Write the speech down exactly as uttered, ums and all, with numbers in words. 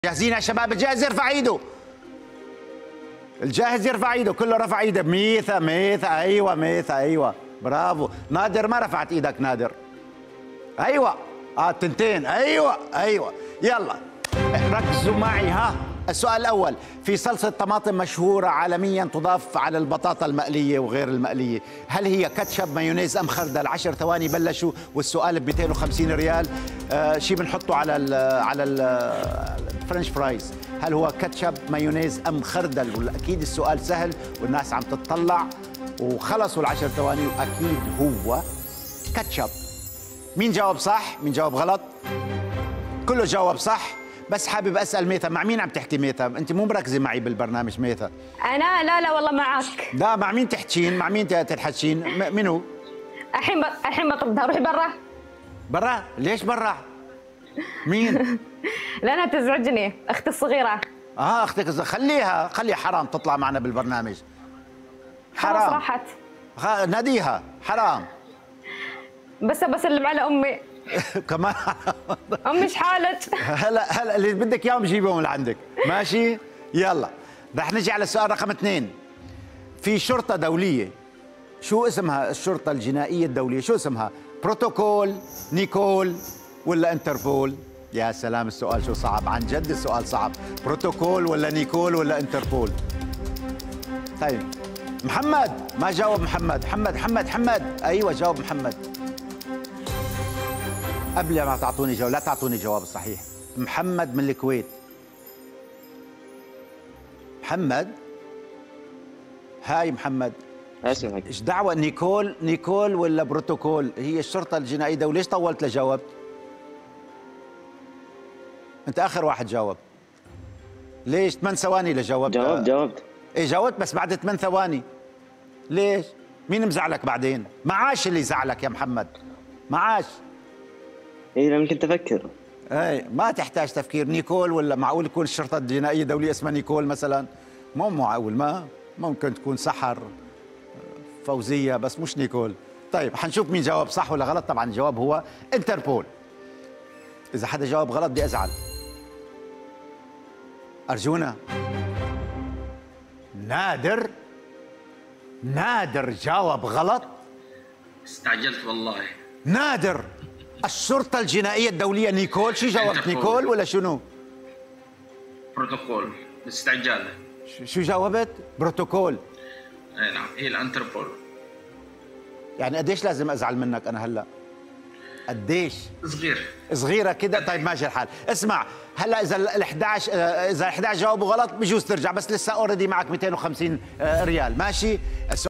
جاهزين يا شباب؟ الجاهز يرفع ايده. الجاهز يرفع ايده. كله رفع ايده. ميثا ميثا ايوه ميثا ايوه برافو. نادر ما رفعت ايدك نادر. ايوه اه التنتين ايوه ايوه. يلا ركزوا معي. ها السؤال الاول، في صلصه طماطم مشهوره عالميا تضاف على البطاطا المقليه وغير المقليه، هل هي كاتشب مايونيز ام خردل؟ عشر ثواني بلشوا والسؤال ب مئتين وخمسين ريال. آه شيء بنحطه على ال على الفرنش فرايز، هل هو كاتشب مايونيز ام خردل؟ واكيد السؤال سهل والناس عم تتطلع وخلصوا العشر ثواني، واكيد هو كاتشب. مين جاوب صح؟ مين جاوب غلط؟ كله جاوب صح. بس حابب اسال ميثا، مع مين عم تحكي ميثا؟ انت مو مركزه معي بالبرنامج ميثا. انا لا لا والله معك. لا مع مين تحكين؟ مع مين تتحكين؟ منو؟ الحين ب... الحين بطردها. روحي برا. برا؟ ليش برا؟ مين؟ لانها تزعجني اختي الصغيره. اه اختك الصغيره، خليها خليها حرام تطلع معنا بالبرنامج. حرام. خلاص راحت. خ... ناديها حرام. بس بسلم على امي. كمان امي شحالك؟ هلا هلا اللي بدك اياهم جيبهم لعندك، ماشي؟ يلا رح نجي على السؤال رقم اثنين. في شرطة دولية، شو اسمها الشرطة الجنائية الدولية؟ شو اسمها؟ بروتوكول، نيكول، ولا انتربول؟ يا سلام السؤال شو صعب، عن جد السؤال صعب. بروتوكول ولا نيكول ولا انتربول؟ طيب محمد ما جاوب. محمد محمد محمد محمد ايوه جاوب محمد. قبل ما تعطوني جواب لا تعطوني جواب الصحيح. محمد من الكويت. محمد هاي محمد. اسمعك. ايش دعوه نيكول نيكول ولا بروتوكول؟ هي الشرطه الجنائيه، وليش طولت لجاوبت؟ انت اخر واحد جاوب. ليش ثمان ثواني لجاوبت؟ جاوبت جاوبت ايه جاوبت بس بعد ثمان ثواني. ليش؟ مين مزعلك بعدين؟ معاش اللي زعلك يا محمد، معاش. اي لما كنت افكر. اي ما تحتاج تفكير. نيكول ولا معقول يكون الشرطه الجنائيه الدوليه اسمها نيكول مثلا؟ مو معقول، ما ممكن تكون سحر فوزيه بس مش نيكول. طيب حنشوف مين جاوب صح ولا غلط. طبعا الجواب هو انتربول. اذا حدا جاوب غلط بدي ازعل. ارجونا. نادر نادر جاوب غلط. استعجلت والله. نادر الشرطة الجنائية الدولية نيكول. شو جاوبت؟ نيكول ولا شنو؟ بروتوكول باستعجال. شو جاوبت؟ بروتوكول. اي نعم هي الانتربول. يعني قديش لازم ازعل منك انا هلا؟ قديش؟ صغير صغيرة كده. طيب ماشي الحال. اسمع هلا اذا ال احد عشر اذا احد عشر جاوبوا غلط بجوز ترجع، بس لسه اوريدي معك مئتين وخمسين ريال، ماشي؟